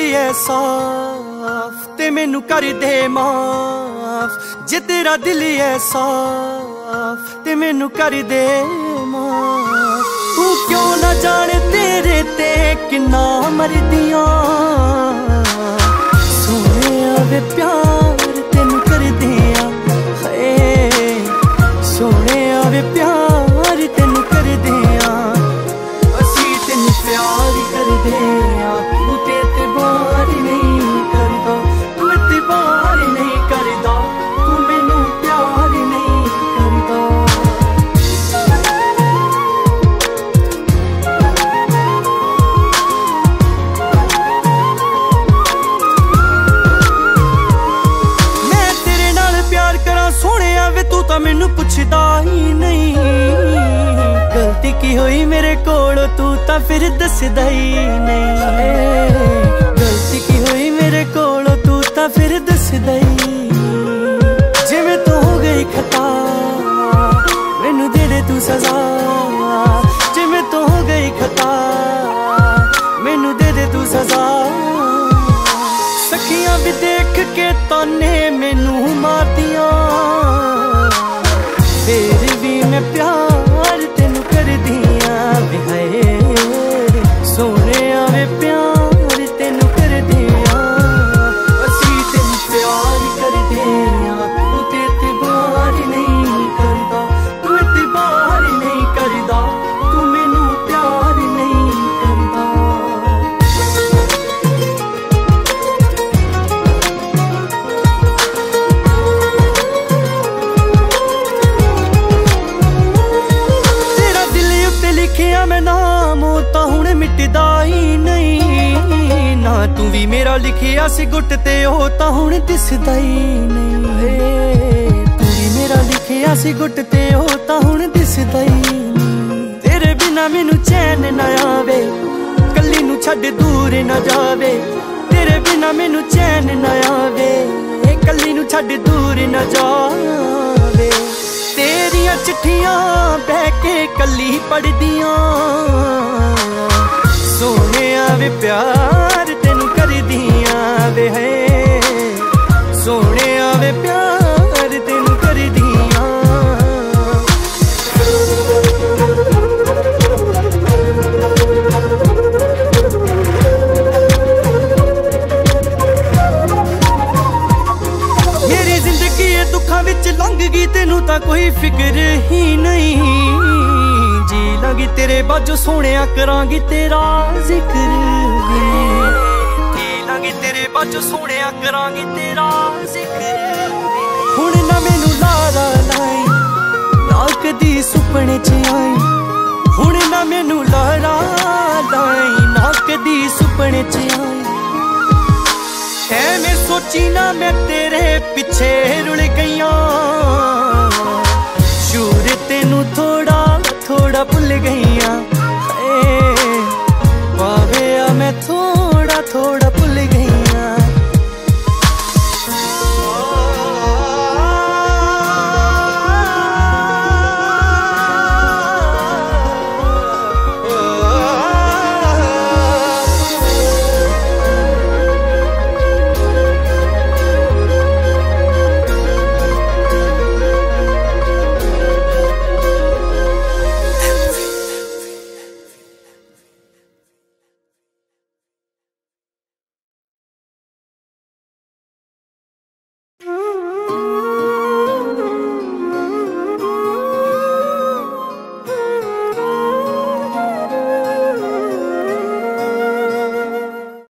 है साफ ते मैनू कर दे माफ, जे तेरा दिल है साफ ते मैनू कर दे माफ। तू क्यों ना जाने तेरे ते किन्ना मरदियां, सोने वे प्यार तेनू कर दिया, सोने वे प्यार तेनू कर दिया, असी तेनू प्यार कर दिया। तू ते एतबार नहीं करदा, तू एतबार नहीं करदा, तू मैनू प्यार नहीं करदा। मैं तेरे नाल प्यार करा सोहणिया वे तू तां मैनू पुछदा ही नहीं, गलती की हुई मेरे कोल तू तां फिर दसदा ही नहीं, गलती की हुई मेरे कोल तू तां फिर दसदा ही। जिवें तू हो गई खता मैनू दे दे तू सजा, जिवें तू हो गई खता मैनू दे दे तू सजा। सखियां भी देख के ताने मैनू मारदियां, फिर भी मैं प्यार तेनू कर दिया। हाय सोने वे प्यार तेनू कर दिया, असी तेनू प्यार कर दिया। तू ते एतबार नहीं करदा, तू एतबार नहीं करदा, तू मैनू प्यार नहीं करदा। लिखिया मैं नाम तां हुण मिटदा ही नहीं, ना तू भी मेरा लिखिया सी गुट ते ओ तां हुण दिसदा ही नहीं, तू भी मेरा लिखिया सी गुट ते ओ तां हुण दिसदा ही नहीं। तेरे बिना मैनू चैन ना आवे, कल्ली नू छड्ड दूर ना जावे, तेरे बिना मैनू चैन ना आवे, कल्ली नू छड्ड दूर ना जावे। तेरिया चिट्ठियां बह के कली पढ़दियां, सोने वे प्यार तेनू कर दिया। वे है सोने वे प्यार तेनू कर दिया। मेरी जिंदगी दुखा विच लंघ गई तेनू तां कोई फिक्र ही नहीं, जी लांगी तेरे बाजू सोहणिया करांगी तेरा जिक्र, जी लांगी तेरे बाजू सोहणिया करांगी तेरा जिक्र। हुण ना मैनू लारा लाई ना कदी सुपने च आई, हुण ना मैनू लारा लाई ना कदी सुपने च आई। मैं सोची ना मैं तेरे पिछे रुल गईयां, शूर तेनू थोड़ा थोड़ा भुल गईयां।